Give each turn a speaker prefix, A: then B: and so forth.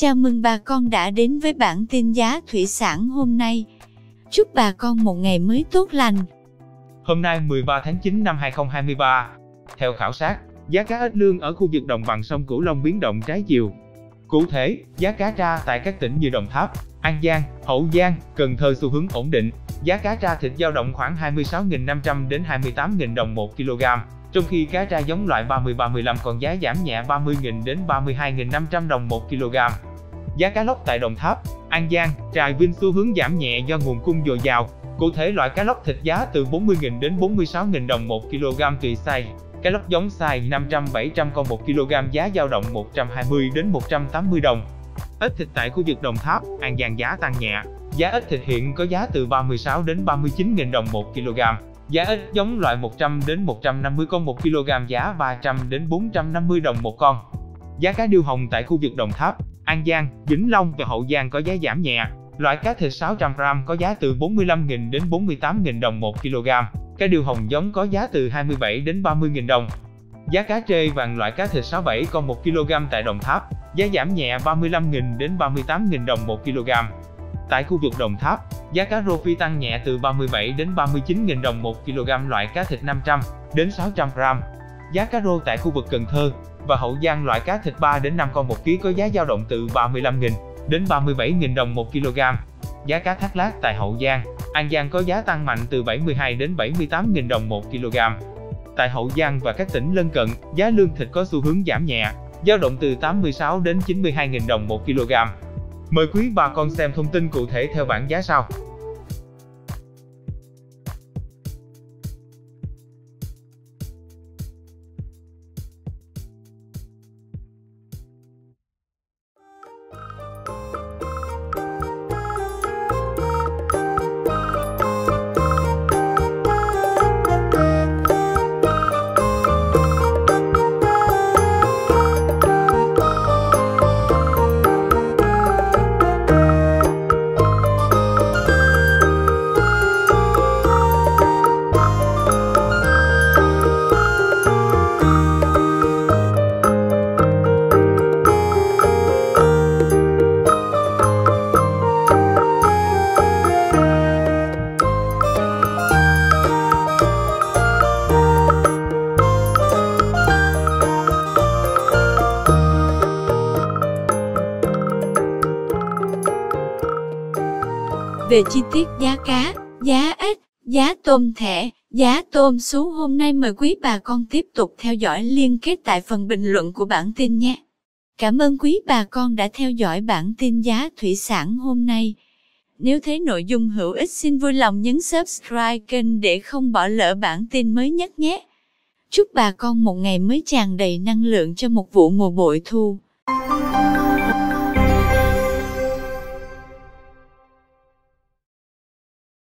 A: Chào mừng bà con đã đến với bản tin giá thủy sản hôm nay. Chúc bà con một ngày mới tốt lành.
B: Hôm nay 13 tháng 9 năm 2023, theo khảo sát, giá cá ếch lương ở khu vực đồng bằng sông Cửu Long biến động trái chiều. Cụ thể, giá cá tra tại các tỉnh như Đồng Tháp, An Giang, Hậu Giang, Cần Thơ xu hướng ổn định. Giá cá tra thịt dao động khoảng 26.500 đến 28.000 đồng 1 kg, trong khi cá tra giống loại 30-35 còn giá giảm nhẹ 30.000 đến 32.500 đồng 1 kg. Giá cá lóc tại Đồng Tháp, An Giang, Trà Vinh xu hướng giảm nhẹ do nguồn cung dồi dào. Cụ thể loại cá lóc thịt giá từ 40.000 đến 46.000 đồng 1 kg tùy size. Cá lóc giống size 500-700 con 1 kg giá dao động 120 đến 180 đồng. Ếch thịt tại khu vực Đồng Tháp, An Giang giá tăng nhẹ. Giá ếch thịt hiện có giá từ 36 đến 39.000 đồng 1 kg. Giá ếch giống loại 100 đến 150 con 1 kg giá 300 đến 450 đồng một con. Giá cá điêu hồng tại khu vực Đồng Tháp, An Giang, Vĩnh Long và Hậu Giang có giá giảm nhẹ. Loại cá thịt 600g có giá từ 45.000 đến 48.000 đồng 1 kg. Cá điêu hồng giống có giá từ 27 đến 30.000 đồng. Giá cá trê vàng loại cá thịt 6-7 con 1 kg tại Đồng Tháp, giá giảm nhẹ 35.000 đến 38.000 đồng 1 kg. Tại khu vực Đồng Tháp, giá cá rô phi tăng nhẹ từ 37 đến 39.000 đồng 1 kg loại cá thịt 500 đến 600g. Giá cá rô tại khu vực Cần Thơ và Hậu Giang loại cá thịt 3 đến 5 con 1 kg có giá dao động từ 35.000 đến 37.000 đồng 1 kg. Giá cá thác lát tại Hậu Giang, An Giang có giá tăng mạnh từ 72 đến 78.000 đồng 1 kg. Tại Hậu Giang và các tỉnh lân cận, giá lương thịt có xu hướng giảm nhẹ, dao động từ 86 đến 92.000 đồng 1 kg. Mời quý bà con xem thông tin cụ thể theo bảng giá sau.
A: Về chi tiết giá cá, giá ếch, giá tôm thẻ, giá tôm sú hôm nay mời quý bà con tiếp tục theo dõi liên kết tại phần bình luận của bản tin nhé. Cảm ơn quý bà con đã theo dõi bản tin giá thủy sản hôm nay. Nếu thấy nội dung hữu ích xin vui lòng nhấn subscribe kênh để không bỏ lỡ bản tin mới nhất nhé. Chúc bà con một ngày mới tràn đầy năng lượng cho một vụ mùa bội thu.